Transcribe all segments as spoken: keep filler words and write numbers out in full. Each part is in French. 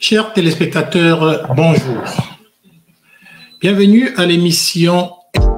Chers téléspectateurs, bonjour. Bienvenue à l'émission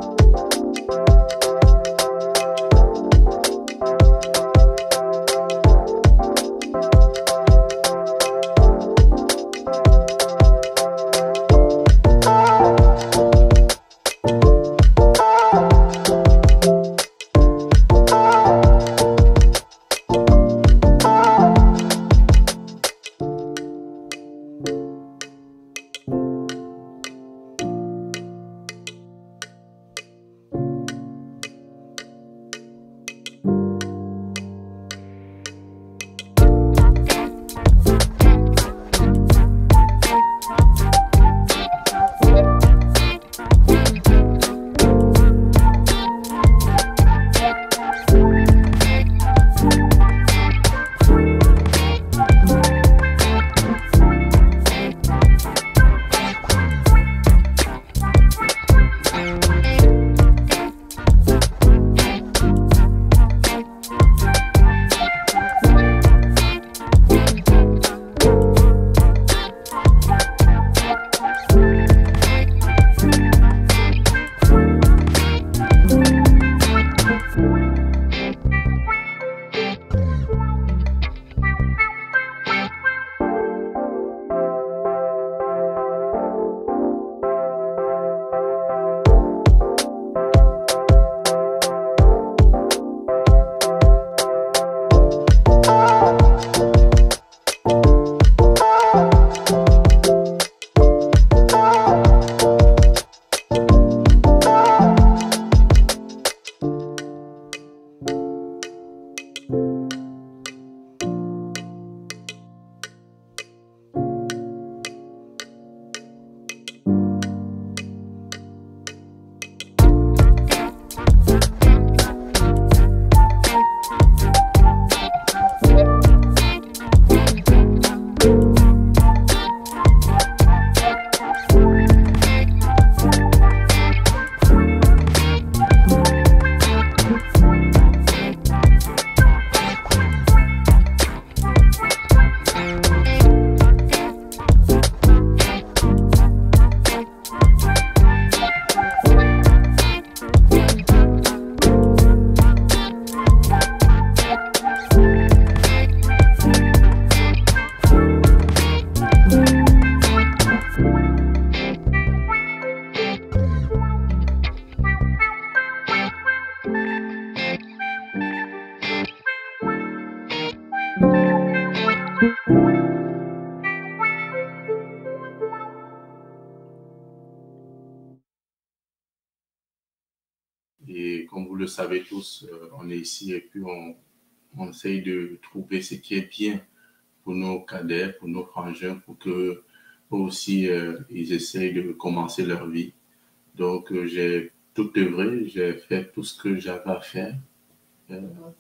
et comme vous le savez tous, euh, on est ici et puis on, on essaye de trouver ce qui est bien pour nos cadets, pour nos frangins, pour que eux aussi euh, ils essayent de commencer leur vie. Donc euh, j'ai tout œuvré, j'ai fait tout ce que j'avais à faire. Euh,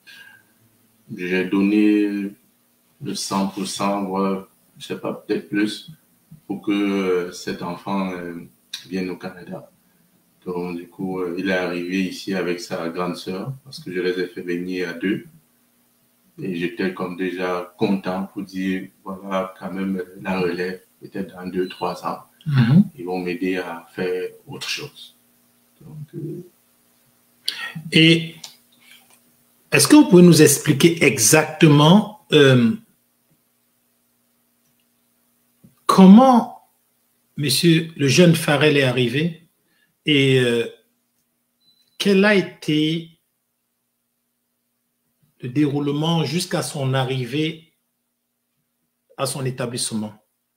j'ai donné le cent pour cent, voire, je sais pas, peut-être plus, pour que euh, cet enfant euh, vienne au Canada. Donc, du coup, euh, il est arrivé ici avec sa grande sœur, parce que je les ai fait venir à deux. Et j'étais comme déjà content pour dire, voilà, quand même, la relève, peut-être dans deux, trois ans, mm-hmm. Ils vont m'aider à faire autre chose. Donc, euh... Et est-ce que vous pouvez nous expliquer exactement euh, comment monsieur le jeune Farrell est arrivé? Et euh, quel a été le déroulement jusqu'à son arrivée à son établissement?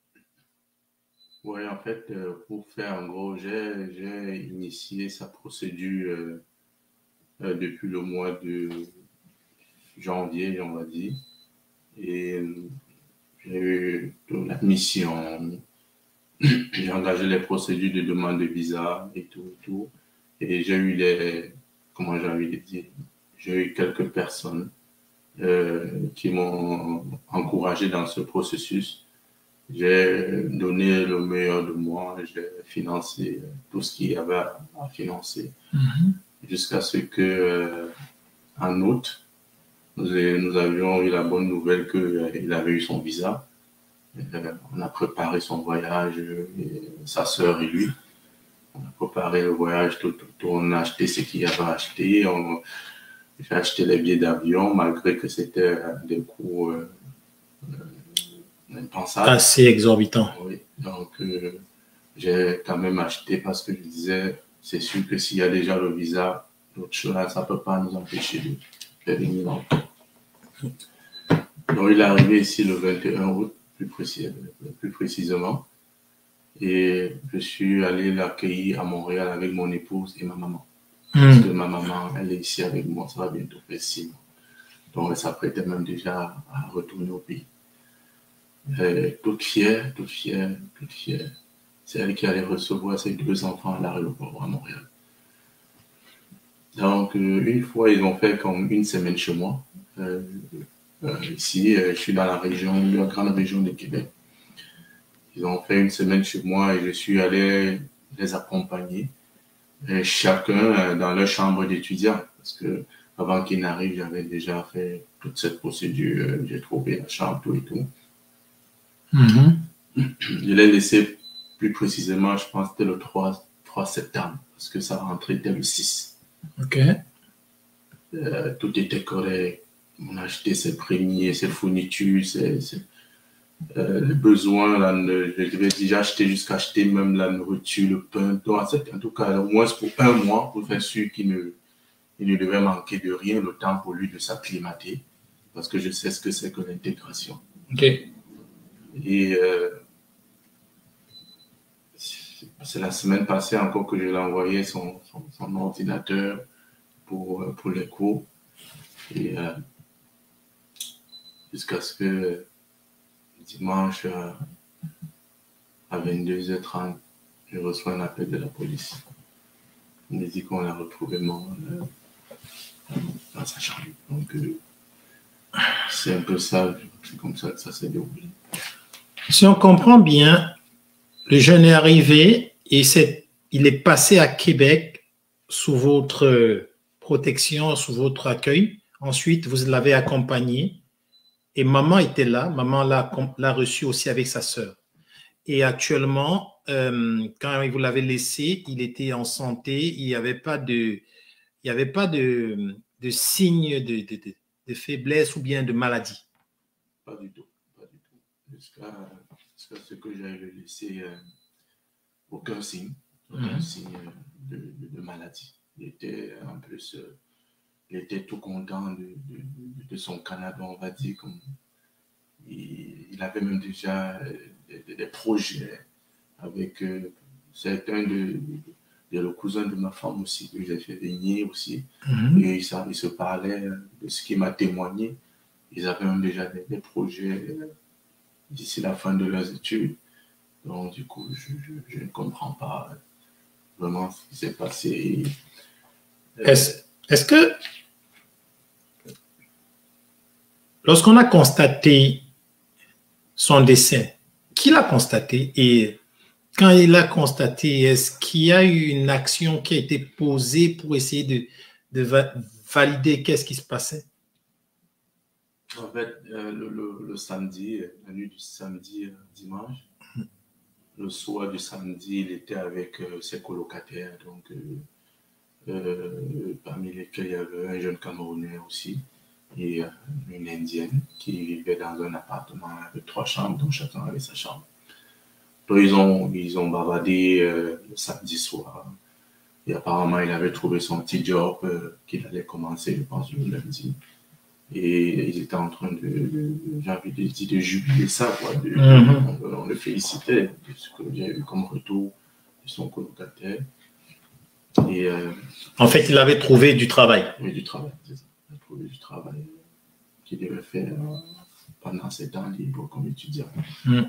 Oui, en fait, euh, pour faire en gros, j'ai, j'ai initié sa procédure euh, euh, depuis le mois de janvier, on va dire. Et euh, j'ai eu l'admission, j'ai engagé les procédures de demande de visa et tout, et tout. Et j'ai eu les, comment j'ai envie de dire, j'ai eu quelques personnes euh, qui m'ont encouragé dans ce processus. J'ai donné le meilleur de moi, j'ai financé tout ce qu'il y avait à financer, mm-hmm. jusqu'à ce que, euh, en août, nous, nous avions eu la bonne nouvelle qu'il avait eu son visa. Euh, on a préparé son voyage, et sa sœur et lui. On a préparé le voyage, tout, tout, tout. On a acheté ce qu'il y avait à acheter. On, j'ai acheté les billets d'avion, malgré que c'était des coûts euh, euh, impensables. Assez exorbitant. Oui, donc euh, j'ai quand même acheté parce que je disais, c'est sûr que s'il y a déjà le visa, d'autres choses, ça ne peut pas nous empêcher de faire venir l'enfant. Donc il est arrivé ici le vingt et un août, plus, précis, plus précisément. Et je suis allé l'accueillir à Montréal avec mon épouse et ma maman. Mmh. Parce que ma maman, elle est ici avec moi, ça va bientôt faire six mois. Donc elle s'apprêtait même déjà à retourner au pays. Euh, toute fière, toute fière, toute fière. C'est elle qui allait recevoir ses deux enfants à l'aéroport à Montréal. Donc euh, une fois, ils ont fait comme une semaine chez moi. Euh, euh, ici, euh, je suis dans la région, la grande région de Québec. Ils ont fait une semaine chez moi et je suis allé les accompagner, et chacun dans leur chambre d'étudiant. Parce que avant qu'ils n'arrivent, j'avais déjà fait toute cette procédure. J'ai trouvé la chambre, tout et tout. Mm-hmm. Je l'ai laissé plus précisément, je pense que c'était le trois septembre, parce que ça rentrait dès le six. OK. Euh, tout était correct. On a acheté ses premiers, ses fournitures, ses, ses Euh, les besoins, là, je vais déjà acheter jusqu'à acheter même la nourriture, le pain. Donc, en tout cas, au moins pour un mois, pour faire sûr qu'il ne, il ne devait manquer de rien, le temps pour lui de s'acclimater, parce que je sais ce que c'est que l'intégration. OK. Et euh, c'est la semaine passée encore que je l'ai envoyé son, son, son ordinateur pour, pour les cours. Et euh, jusqu'à ce que dimanche à, à vingt-deux heures trente, je reçois un appel de la police. On me dit qu'on l'a retrouvé mort euh, dans sa chambre. Donc, euh, c'est un peu ça, c'est comme ça que ça s'est déroulé. Si on comprend bien, le jeune est arrivé et c'est, il est passé à Québec sous votre protection, sous votre accueil. Ensuite, vous l'avez accompagné. Et maman était là, maman l'a, l'a reçu aussi avec sa sœur. Et actuellement, euh, quand vous l'avez laissé, il était en santé, il n'y avait pas de, il n'y avait pas de, de signe de, de, de, de faiblesse ou bien de maladie. Pas du tout, pas du tout. Jusqu'à, jusqu'à ce que j'aille le laisser, euh, aucun signe, aucun mm-hmm. signe de, de, de maladie. Il était en plus... Euh, il était tout content de, de, de son Canada, on va dire. Comme il, il avait même déjà des, des projets avec euh, certains de, de le cousin de ma femme aussi, que j'ai fait venir aussi. Mm-hmm. Et il, il se parlait de ce qu'il m'a témoigné. Ils avaient même déjà des, des projets d'ici la fin de leurs études. Donc, du coup, je, je, je ne comprends pas vraiment ce qui s'est passé. Est-ce, est-ce que lorsqu'on a constaté son décès, qui l'a constaté et quand il l'a constaté, est-ce qu'il y a eu une action qui a été posée pour essayer de, de va- valider qu'est-ce qui se passait? En fait, euh, le, le, le samedi, la nuit du samedi euh, dimanche, mmh. le soir du samedi, il était avec euh, ses colocataires, donc euh, euh, parmi lesquels il y avait un jeune Camerounais aussi et euh, une Indienne qui vivait dans un appartement avec trois chambres, dont chacun avait sa chambre. Donc ils ont, ils ont bavardé euh, le samedi soir et apparemment il avait trouvé son petit job euh, qu'il allait commencer, je pense, le lundi. Et ils étaient en train de, de, j'ai envie de dire, de jubiler ça, quoi. De, mm-hmm. on, on le félicitait de ce qu'il y a eu comme retour de son colocataire. Et, euh, en fait, il avait trouvé du travail. Oui, du travail, c'est ça. Il a trouvé du travail qu'il devait faire pendant ses temps libres comme étudiant. Mm.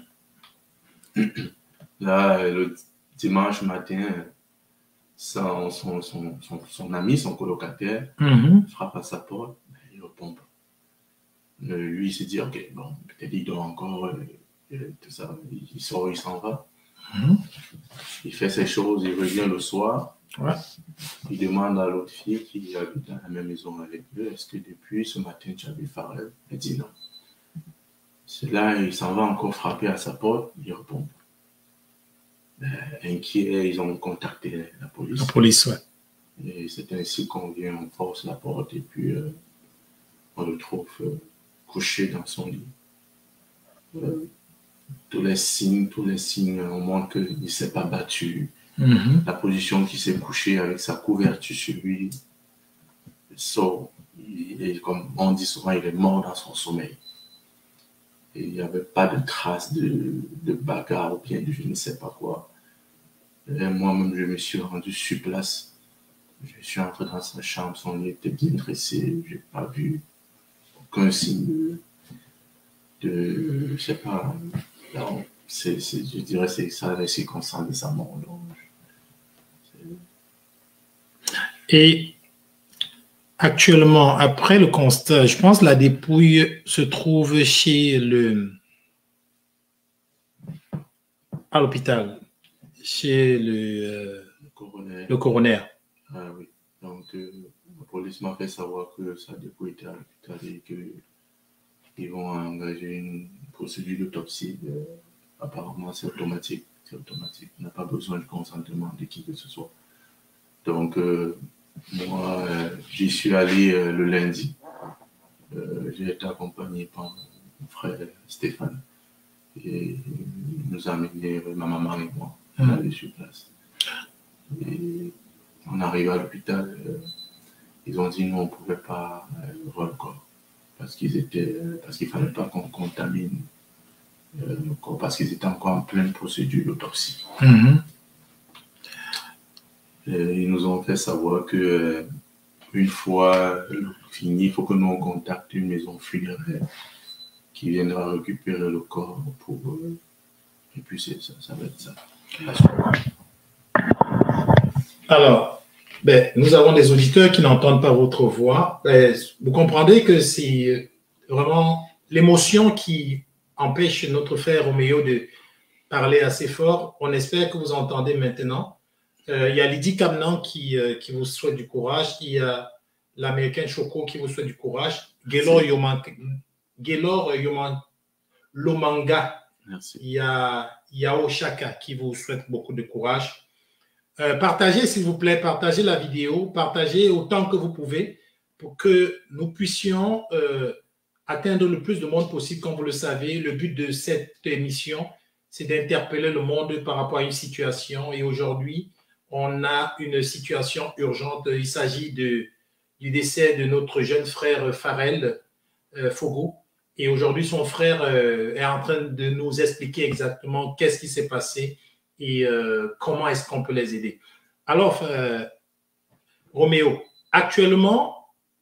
Là, le dimanche matin, son, son, son, son, son ami, son colocataire, mm-hmm. frappe à sa porte, il répond pas. Euh, lui, il se dit, ok, bon, peut-être il dort encore, euh, euh, tout ça. Il sort, il s'en va. Mm-hmm. Il fait ses choses, il revient le soir. Ouais. Il demande à l'autre fille qui habite dans la même maison avec eux, est-ce que depuis ce matin tu as vu Farrell? Elle dit non. C'est là, il s'en va encore frapper à sa porte, il répond. Ben, inquiets, ils ont contacté la police. La police, ouais. Et c'est ainsi qu'on vient, on force la porte et puis euh, on le trouve euh, couché dans son lit. Euh, tous les signes, tous les signes, on montre qu'il ne s'est pas battu. Mm-hmm. La position qu'il s'est couché avec sa couverture sur lui, so, et comme on dit souvent, il est mort dans son sommeil. Et il n'y avait pas de traces de, de bagarre ou bien de je ne sais pas quoi. Moi-même, je me suis rendu sur place. Je suis entré dans sa chambre, son lit était bien dressé, je n'ai pas vu aucun signe de, de je ne sais pas, non, c'est, c'est, je dirais que c'est ça les circonstances de sa mort. Donc, et actuellement, après le constat, je pense que la dépouille se trouve chez le, à l'hôpital, chez le, euh, le coroner. Le coroner. Ah oui, donc euh, la police m'a fait savoir que sa dépouille était à l'hôpital et qu'ils vont engager une procédure d'autopsie. Euh, apparemment, c'est automatique. C'est automatique. On n'a pas besoin de consentement de qui que ce soit. Donc, euh, moi, euh, j'y suis allé euh, le lundi. Euh, j'ai été accompagné par mon frère Stéphane. Et il nous a amené, ma maman et moi, mmh. aller sur place. Et on arrive à l'hôpital, euh, ils ont dit nous on ne pouvait pas euh, voir le corps parce qu'ils étaient, euh, parce qu'il ne fallait pas qu'on contamine euh, le corps parce qu'ils étaient encore en pleine procédure d'autopsie. Mmh. Ils nous ont fait savoir que euh, une fois fini, il faut que nous on contacte une maison funéraire qui viendra récupérer le corps pour euh, et puis c'est ça, ça va être ça. Alors, ben, nous avons des auditeurs qui n'entendent pas votre voix. Ben, vous comprendrez que c'est vraiment l'émotion qui empêche notre frère Roméo de parler assez fort. On espère que vous entendez maintenant. Euh, il y a Lydie Camnan qui, euh, qui vous souhaite du courage. Il y a l'Américain Choco qui vous souhaite du courage. Gaylor Yoman, Gaylor Yoman, Lomanga. Merci. Il y a Yao Shaka qui vous souhaite beaucoup de courage. Euh, partagez, s'il vous plaît, partagez la vidéo, partagez autant que vous pouvez pour que nous puissions euh, atteindre le plus de monde possible. Comme vous le savez, le but de cette émission, c'est d'interpeller le monde par rapport à une situation. Et aujourd'hui, on a une situation urgente. Il s'agit de, du décès de notre jeune frère Farel euh, Fogo. Et aujourd'hui, son frère euh, est en train de nous expliquer exactement qu'est-ce qui s'est passé et euh, comment est-ce qu'on peut les aider. Alors, euh, Roméo, actuellement,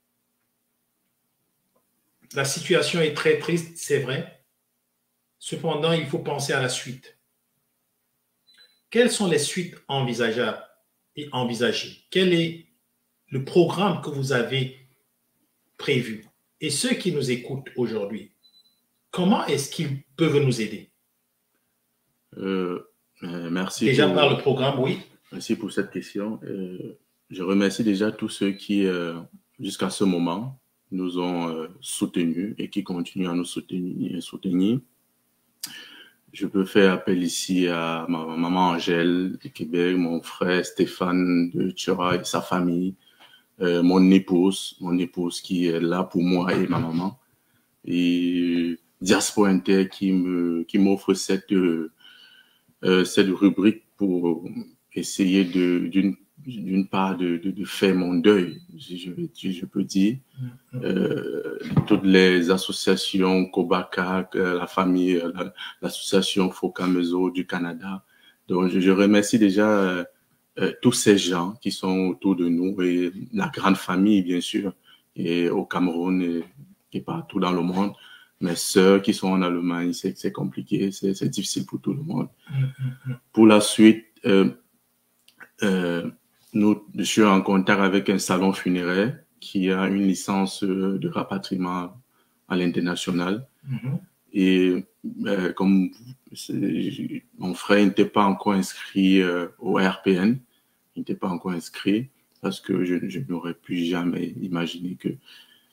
la situation est très triste, c'est vrai. Cependant, il faut penser à la suite. Quelles sont les suites envisageables et envisagées? Quel est le programme que vous avez prévu? Et ceux qui nous écoutent aujourd'hui, comment est-ce qu'ils peuvent nous aider? euh... Euh, merci. Déjà pour, par le programme, oui. Merci pour cette question. Euh, je remercie déjà tous ceux qui, euh, jusqu'à ce moment, nous ont euh, soutenus et qui continuent à nous soutenir, soutenir. Je peux faire appel ici à ma maman Angèle de Québec, mon frère Stéphane de Tchora et sa famille, euh, mon épouse, mon épouse qui est là pour moi et ma maman, et Diaspora Inter qui me, qui m'offre cette euh, Euh, cette rubrique pour essayer de, d'une, d'une part de, de, de faire mon deuil, si je, si je peux dire. Euh, toutes les associations, Kobaka, la famille, la, l'association Focamezo du Canada. Donc, je, je remercie déjà euh, euh, tous ces gens qui sont autour de nous et la grande famille, bien sûr, et au Cameroun et, et partout dans le monde. Mes sœurs qui sont en Allemagne, c'est, c'est compliqué, c'est, c'est difficile pour tout le monde. Mm-hmm. Pour la suite, euh, euh, nous, je suis en contact avec un salon funéraire qui a une licence de rapatriement à l'international. Mm-hmm. Et euh, comme mon frère n'était pas encore inscrit euh, au R P N, il n'était pas encore inscrit parce que je, je n'aurais plus jamais imaginé que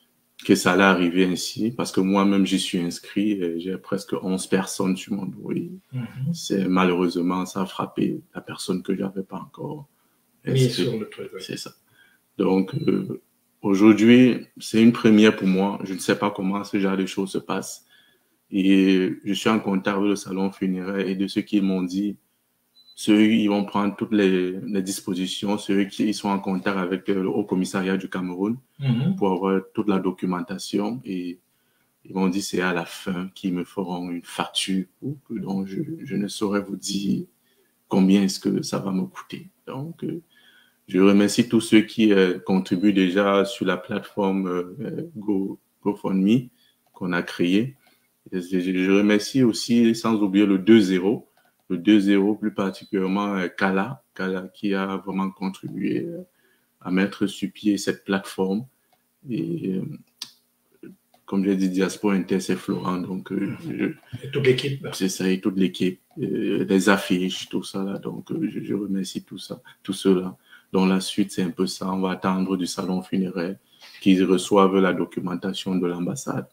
que ça allait arriver ainsi, parce que moi-même, j'y suis inscrit, j'ai presque onze personnes sur mon dossier. Mm-hmm. C'est malheureusement, ça a frappé la personne que j'avais pas encore inscrit. Sur le truc, oui. C'est ça. Donc, euh, aujourd'hui, c'est une première pour moi. Je ne sais pas comment ce genre de choses se passe. Et je suis en contact avec le salon funéraire et de ceux qui m'ont dit, ceux ils vont prendre toutes les, les dispositions, ceux qui ils sont en contact avec le Haut Commissariat du Cameroun mm-hmm. pour avoir toute la documentation et ils m'ont dit c'est à la fin qu'ils me feront une facture donc je, je ne saurais vous dire combien est-ce que ça va me coûter. Donc euh, je remercie tous ceux qui euh, contribuent déjà sur la plateforme euh, Go, GoFundMe qu'on a créée. Je, je, je remercie aussi sans oublier le deux zéro. Le deux zéro, plus particulièrement euh, Kala, Kala qui a vraiment contribué euh, à mettre sur pied cette plateforme. Et euh, comme j'ai dit, Diaspora Inter, c'est Florent. Donc, euh, je, et toute l'équipe. C'est ça, et toute l'équipe. Euh, les affiches, tout ça. Là, donc, euh, je, je remercie tout ça, tout cela. Donc, la suite, c'est un peu ça. On va attendre du salon funéraire qu'ils reçoivent la documentation de l'ambassade.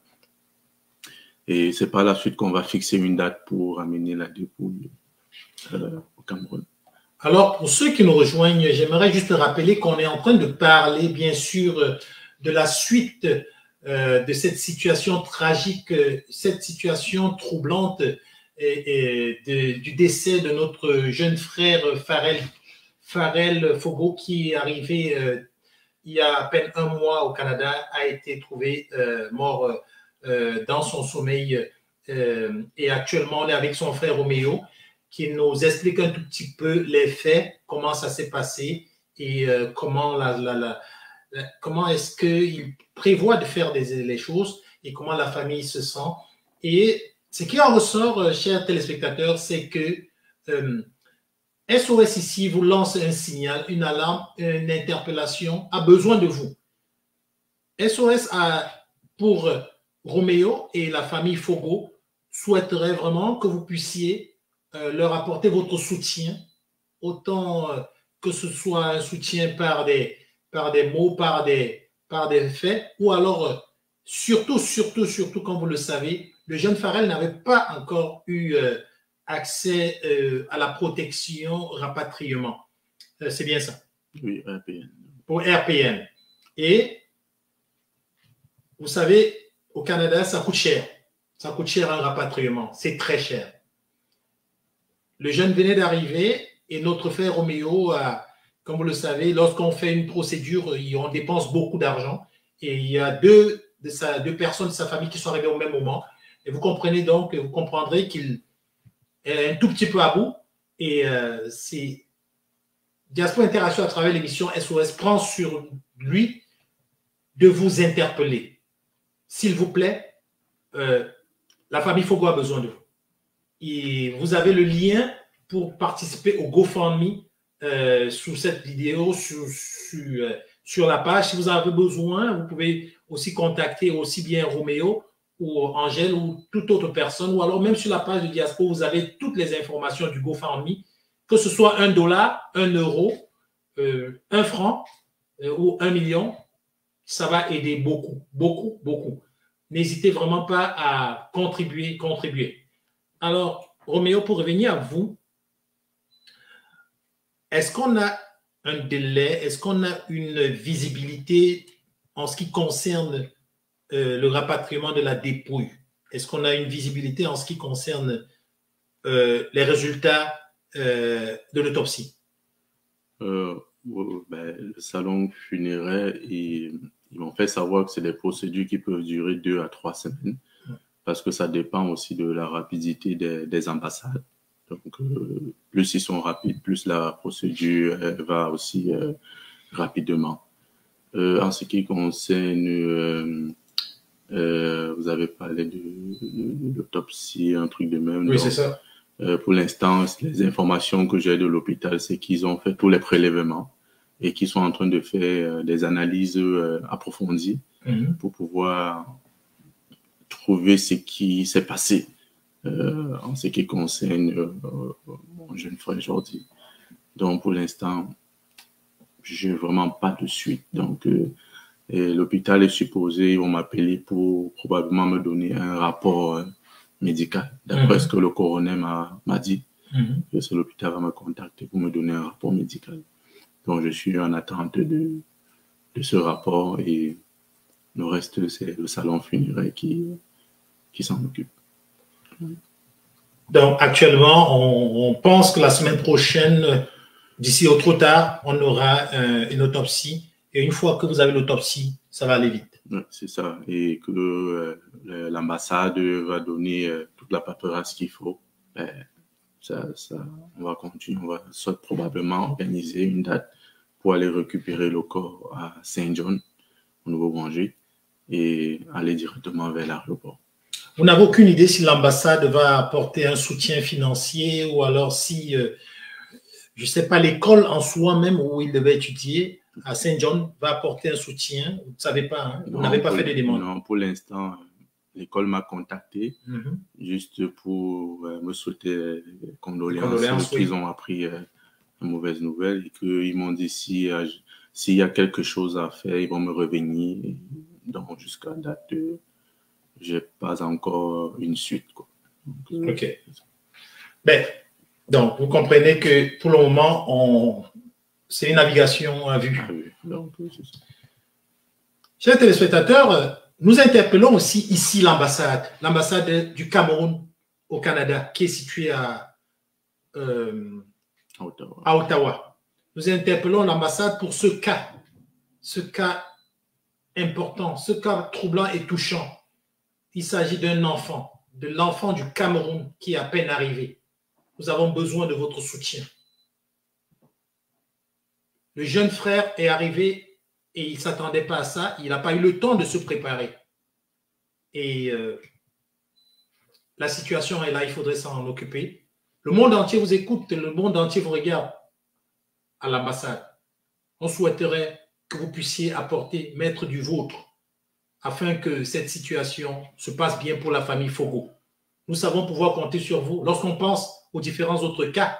Et c'est par la suite qu'on va fixer une date pour amener la dépouille euh, au Cameroun. Alors, pour ceux qui nous rejoignent, j'aimerais juste rappeler qu'on est en train de parler, bien sûr, de la suite euh, de cette situation tragique, cette situation troublante et, et de, du décès de notre jeune frère Farel, Farel Fogo, qui est arrivé euh, il y a à peine un mois au Canada, a été trouvé euh, mort euh, dans son sommeil. Euh, et actuellement, on est avec son frère Roméo, qui nous explique un tout petit peu les faits, comment ça s'est passé et euh, comment, la, la, la, la, comment est-ce qu'il prévoit de faire des, les choses et comment la famille se sent. Et ce qui en ressort, chers téléspectateurs, c'est que euh, S O S ici vous lance un signal, une alarme, une interpellation, a besoin de vous. S O S a, pour Roméo et la famille Fogo, souhaiterait vraiment que vous puissiez Euh, leur apporter votre soutien, autant euh, que ce soit un soutien par des, par des mots, par des, par des faits, ou alors, euh, surtout, surtout, surtout, comme vous le savez, le jeune Farel n'avait pas encore eu euh, accès euh, à la protection rapatriement. Euh, c'est bien ça? Oui, R P N. Pour R P N. Et, vous savez, au Canada, ça coûte cher. Ça coûte cher un rapatriement. C'est très cher. Le jeune venait d'arriver et notre frère Roméo, a, comme vous le savez, lorsqu'on fait une procédure, on dépense beaucoup d'argent. Et il y a deux, de sa, deux personnes de sa famille qui sont arrivées au même moment. Et vous comprenez donc, vous comprendrez qu'il est un tout petit peu à bout. Et euh, c'est Diaspora Interaction à travers l'émission S O S prend sur lui de vous interpeller. S'il vous plaît, euh, la famille Fogo a besoin de vous. Et vous avez le lien pour participer au GoFundMe euh, sous cette vidéo, sur, sur, euh, sur la page. Si vous avez besoin, vous pouvez aussi contacter aussi bien Roméo ou Angèle ou toute autre personne, ou alors même sur la page de Diaspora, vous avez toutes les informations du GoFundMe, que ce soit un dollar, un euro, euh, un franc euh, ou un million, ça va aider beaucoup, beaucoup, beaucoup. N'hésitez vraiment pas à contribuer, contribuer. Alors, Roméo, pour revenir à vous, est-ce qu'on a un délai, est-ce qu'on a une visibilité en ce qui concerne euh, le rapatriement de la dépouille? Est-ce qu'on a une visibilité en ce qui concerne euh, les résultats euh, de l'autopsie? euh, ben, Le salon funéraire, ils, ils m'ont fait savoir que c'est des procédures qui peuvent durer deux à trois semaines. Parce que ça dépend aussi de la rapidité des, des ambassades. Donc, euh, plus ils sont rapides, plus la procédure euh, va aussi euh, rapidement. Euh, en ce qui concerne, euh, euh, vous avez parlé de, de, de l'autopsie, un truc de même. Oui, c'est ça. Euh, pour l'instant, les informations que j'ai de l'hôpital, c'est qu'ils ont fait tous les prélèvements et qu'ils sont en train de faire euh, des analyses euh, approfondies mm-hmm. pour pouvoir trouver ce qui s'est passé euh, en ce qui concerne euh, mon jeune frère Jordi. Donc, pour l'instant, je n'ai vraiment pas de suite. Donc, euh, Et l'hôpital est supposé, ils vont m'appeler pour probablement me donner un rapport euh, médical. D'après mm-hmm. ce que le coroner m'a dit, mm-hmm. que l'hôpital va me contacter pour me donner un rapport médical. Donc, je suis en attente de, de ce rapport et le reste, c'est le salon funéraire qui, qui s'en occupe. Donc, actuellement, on, on pense que la semaine prochaine, d'ici au trop tard, on aura euh, une autopsie. Et une fois que vous avez l'autopsie, ça va aller vite. Ouais, c'est ça. Et que euh, l'ambassade va donner euh, toute la paperasse qu'il faut. Ben, ça, ça, on va continuer. On va soit probablement organiser une date pour aller récupérer le corps à Saint John, au Nouveau-Brunswick, et aller directement vers l'aéroport. Vous n'avez aucune idée si l'ambassade va apporter un soutien financier ou alors si, euh, je ne sais pas, l'école en soi même où il devait étudier à Saint John va apporter un soutien. Vous ne savez pas, hein? Vous n'avez pas fait de demande. Non, pour l'instant, l'école m'a contacté mm-hmm. juste pour euh, me souhaiter condoléances, condoléances qu'ils oui. ont appris euh, une mauvaise nouvelle et qu'ils m'ont dit si, euh, s'il y a quelque chose à faire, ils vont me revenir. Donc, jusqu'à date, euh, je n'ai pas encore une suite. Quoi. Donc, OK. Ben, donc, vous comprenez que pour le moment, on... c'est une navigation à vue. Ah oui. Donc, c'est ça. Chers téléspectateurs, nous interpellons aussi ici l'ambassade, l'ambassade du Cameroun au Canada, qui est située à, euh, à, Ottawa. à Ottawa. Nous interpellons l'ambassade pour ce cas, ce cas important, ce cas troublant et touchant. Il s'agit d'un enfant, de l'enfant du Cameroun qui est à peine arrivé. Nous avons besoin de votre soutien. Le jeune frère est arrivé et il ne s'attendait pas à ça. Il n'a pas eu le temps de se préparer. Et euh, la situation est là, il faudrait s'en occuper. Le monde entier vous écoute, le monde entier vous regarde à l'ambassade. On souhaiterait que vous puissiez apporter, mettre du vôtre, afin que cette situation se passe bien pour la famille Fogo. Nous savons pouvoir compter sur vous. Lorsqu'on pense aux différents autres cas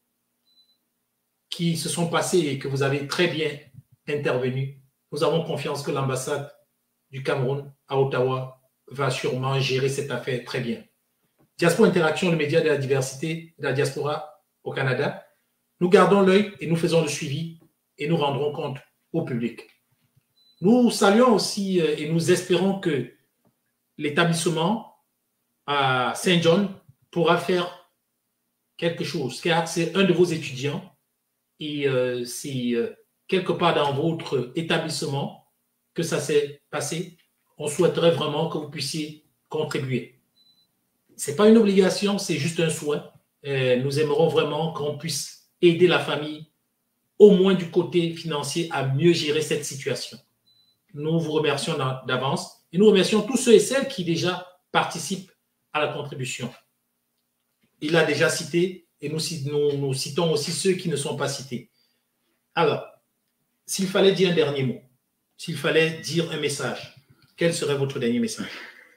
qui se sont passés et que vous avez très bien intervenu, nous avons confiance que l'ambassade du Cameroun à Ottawa va sûrement gérer cette affaire très bien. Diaspora Interaction, le média de la diversité de la diaspora au Canada, nous gardons l'œil et nous faisons le suivi et nous rendrons compte au public. Nous saluons aussi et nous espérons que l'établissement à Saint John pourra faire quelque chose, car c'est un de vos étudiants et euh, c'est euh, quelque part dans votre établissement que ça s'est passé. On souhaiterait vraiment que vous puissiez contribuer. Ce n'est pas une obligation, c'est juste un souhait. Et nous aimerons vraiment qu'on puisse aider la famille, au moins du côté financier, à mieux gérer cette situation. Nous vous remercions d'avance et nous remercions tous ceux et celles qui déjà participent à la contribution. Il a déjà cité et nous, nous, nous citons aussi ceux qui ne sont pas cités. Alors, s'il fallait dire un dernier mot, s'il fallait dire un message, quel serait votre dernier message?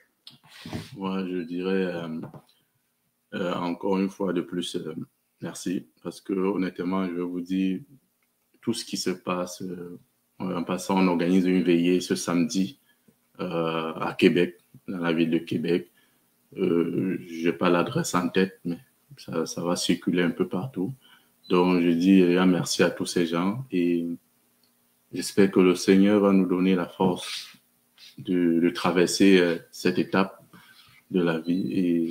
Moi, je dirais euh, euh, encore une fois de plus, euh, merci, parce que honnêtement, je vous dis, tout ce qui se passe, euh, en passant, on organise une veillée ce samedi euh, à Québec, dans la ville de Québec. Euh, je n'ai pas l'adresse en tête, mais ça, ça va circuler un peu partout. Donc, je dis eh, merci à tous ces gens et j'espère que le Seigneur va nous donner la force de, de traverser euh, cette étape de la vie et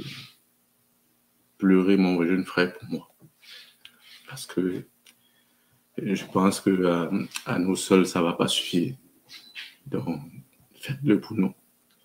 pleurer mon jeune frère pour moi. Parce que je pense que à, à nous seuls, ça ne va pas suffire. Donc, faites-le pour nous.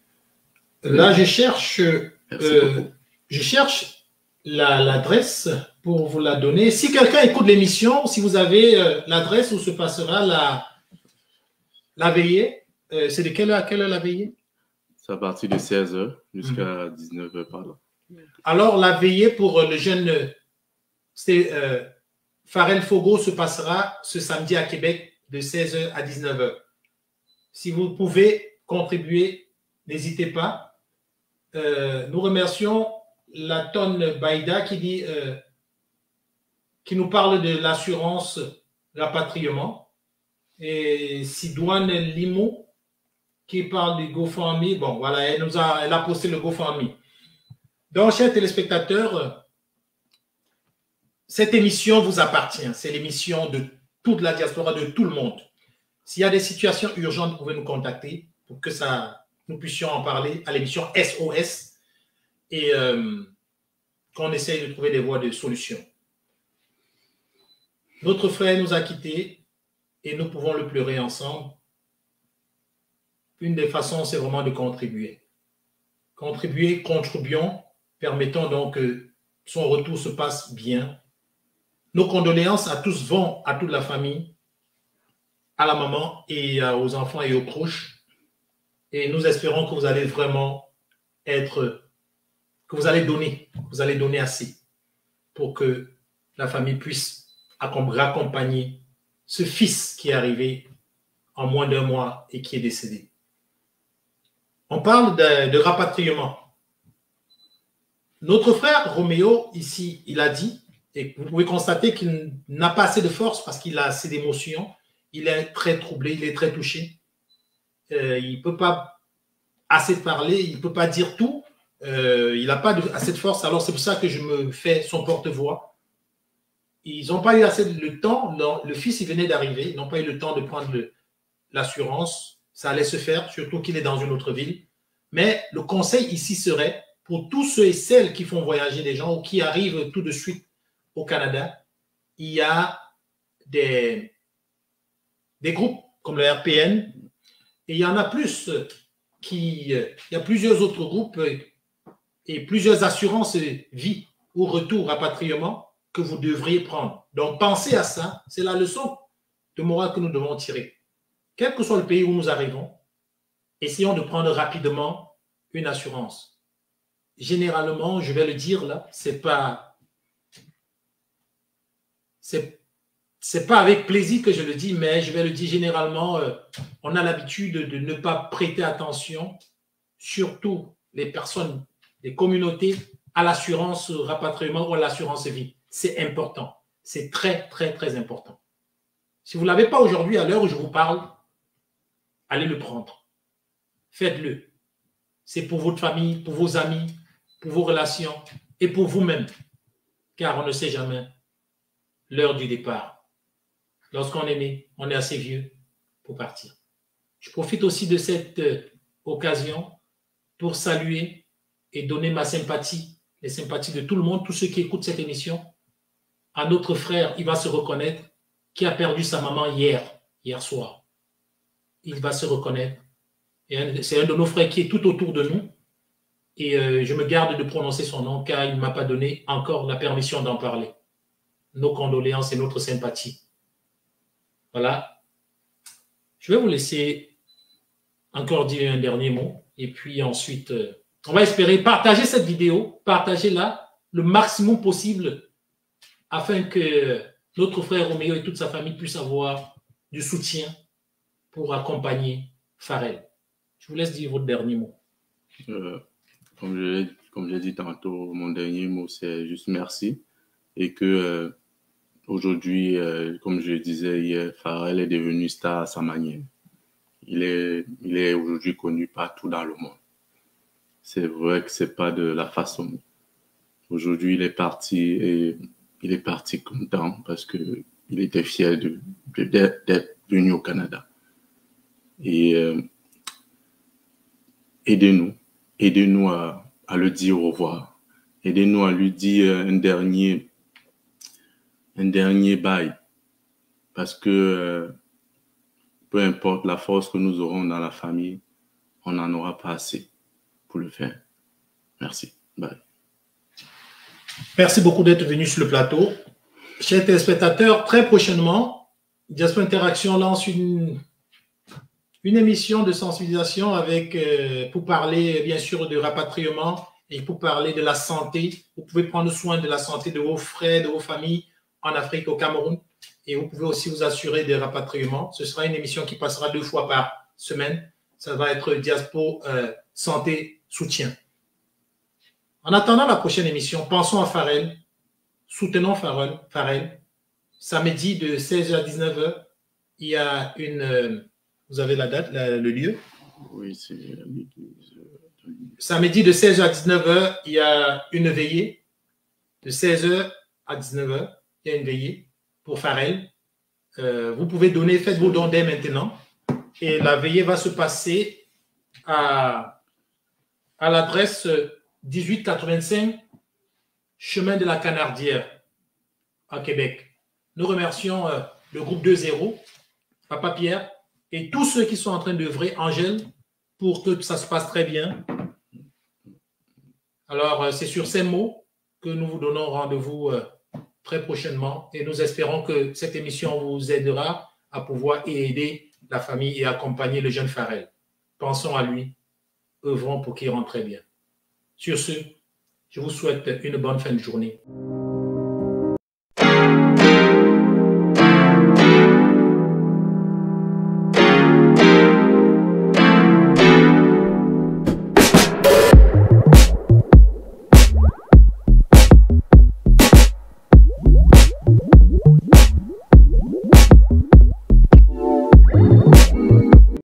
Là, je cherche, euh, je cherche l'adresse la, pour vous la donner. Si quelqu'un écoute l'émission, si vous avez euh, l'adresse où se passera la, la veillée, euh, c'est de quelle heure à quelle heure la veillée? C'est à partir de seize heures jusqu'à mmh. dix-neuf heures par là. Alors, la veillée pour le jeune, c'est euh, Pharrell Fogo se passera ce samedi à Québec de seize heures à dix-neuf heures. Si vous pouvez contribuer, n'hésitez pas. Euh, nous remercions la tonne Baïda qui dit, euh, qui nous parle de l'assurance rapatriement. Et Sidouane Limo qui parle du GoFundMe. Bon, voilà, elle, nous a, elle a posté le GoFundMe. Donc, chers téléspectateurs, cette émission vous appartient. C'est l'émission de toute la diaspora, de tout le monde. S'il y a des situations urgentes, vous pouvez nous contacter pour que ça, nous puissions en parler à l'émission S O S et euh, qu'on essaye de trouver des voies de solution. Notre frère nous a quittés et nous pouvons le pleurer ensemble. Une des façons, c'est vraiment de contribuer. Contribuer, contribuons, permettons donc que son retour se passe bien. Nos condoléances à tous vont à toute la famille, à la maman et aux enfants et aux proches. Et nous espérons que vous allez vraiment être, que vous allez donner, que vous allez donner assez pour que la famille puisse accompagner ce fils qui est arrivé en moins d'un mois et qui est décédé. On parle de, de rapatriement. Notre frère Roméo, ici, il a dit, et vous pouvez constater qu'il n'a pas assez de force parce qu'il a assez d'émotions. Il est très troublé, il est très touché. Euh, il ne peut pas assez parler, il ne peut pas dire tout. Euh, il n'a pas de, assez de force. Alors, c'est pour ça que je me fais son porte-voix. Ils n'ont pas eu assez de le temps. Le, le fils, il venait d'arriver. Ils n'ont pas eu le temps de prendre l'assurance. Ça allait se faire, surtout qu'il est dans une autre ville. Mais le conseil ici serait, pour tous ceux et celles qui font voyager des gens ou qui arrivent tout de suite au Canada, il y a des, des groupes comme le R P N et il y en a plus qui, il y a plusieurs autres groupes et plusieurs assurances vie ou retour, rapatriement que vous devriez prendre. Donc, pensez à ça. C'est la leçon de morale que nous devons tirer. Quel que soit le pays où nous arrivons, essayons de prendre rapidement une assurance. Généralement, je vais le dire là, c'est pas c'est c'est pas avec plaisir que je le dis, mais je vais le dire généralement, euh, on a l'habitude de, de ne pas prêter attention, surtout les personnes, les communautés, à l'assurance rapatriement ou à l'assurance vie. C'est important. C'est très, très, très important. Si vous ne l'avez pas aujourd'hui, à l'heure où je vous parle, allez le prendre. Faites-le. C'est pour votre famille, pour vos amis, pour vos relations et pour vous-même. Car on ne sait jamais l'heure du départ. Lorsqu'on est né, on est assez vieux pour partir. Je profite aussi de cette euh, occasion pour saluer et donner ma sympathie, les sympathies de tout le monde, tous ceux qui écoutent cette émission, à notre frère, il va se reconnaître, qui a perdu sa maman hier, hier soir. Il va se reconnaître. C'est un de nos frères qui est tout autour de nous. Et euh, je me garde de prononcer son nom car il ne m'a pas donné encore la permission d'en parler. Nos condoléances et notre sympathie. Voilà. Je vais vous laisser encore dire un dernier mot. Et puis ensuite, euh, on va espérer partager cette vidéo, partager-la le maximum possible afin que notre frère Roméo et toute sa famille puissent avoir du soutien pour accompagner Pharrell. Je vous laisse dire votre dernier mot. Euh, comme je comme j'ai dit tantôt, mon dernier mot, c'est juste merci. Et que euh, aujourd'hui, euh, comme je disais hier, Pharrell est devenu star à sa manière. Il est, il est aujourd'hui connu partout dans le monde. C'est vrai que c'est pas de la façon. Aujourd'hui, il est parti et il est parti content parce que il était fier de, de, d'être venu au Canada. Et euh, aidez-nous, aidez-nous à, à le dire au revoir. Aidez-nous à lui dire un dernier, un dernier bail. Parce que euh, peu importe la force que nous aurons dans la famille, on n'en aura pas assez pour le faire. Merci. Bye. Merci beaucoup d'être venu sur le plateau. Chers téléspectateurs, très prochainement, Diaspora Interaction lance une, une émission de sensibilisation avec, euh, pour parler bien sûr de rapatriement et pour parler de la santé. Vous pouvez prendre soin de la santé de vos frères, de vos familles en Afrique, au Cameroun. Et vous pouvez aussi vous assurer des rapatriements. Ce sera une émission qui passera deux fois par semaine. Ça va être Diaspora euh, Santé Soutien. En attendant la prochaine émission, pensons à Pharrell. Soutenons Pharrell. Pharrell. Samedi de seize heures à dix-neuf heures, il y a une... Euh, vous avez la date, la, le lieu. Oui, c'est l'église. Samedi de seize heures à dix-neuf heures, il y a une veillée. De seize heures à dix-neuf heures, il y a une veillée pour Pharrell. Euh, vous pouvez donner, faites vos dons dès maintenant. Et la veillée va se passer à, à l'adresse dix-huit quatre-vingt-cinq chemin de la Canardière à Québec. Nous remercions euh, le groupe deux zéro, Papa Pierre, et tous ceux qui sont en train d'œuvrer, Angèle, pour que ça se passe très bien. Alors, euh, c'est sur ces mots que nous vous donnons rendez-vous euh, très prochainement et nous espérons que cette émission vous aidera à pouvoir aider la famille et accompagner le jeune Pharrell. Pensons à lui, œuvrons pour qu'il rentre très bien. Sur ce, je vous souhaite une bonne fin de journée.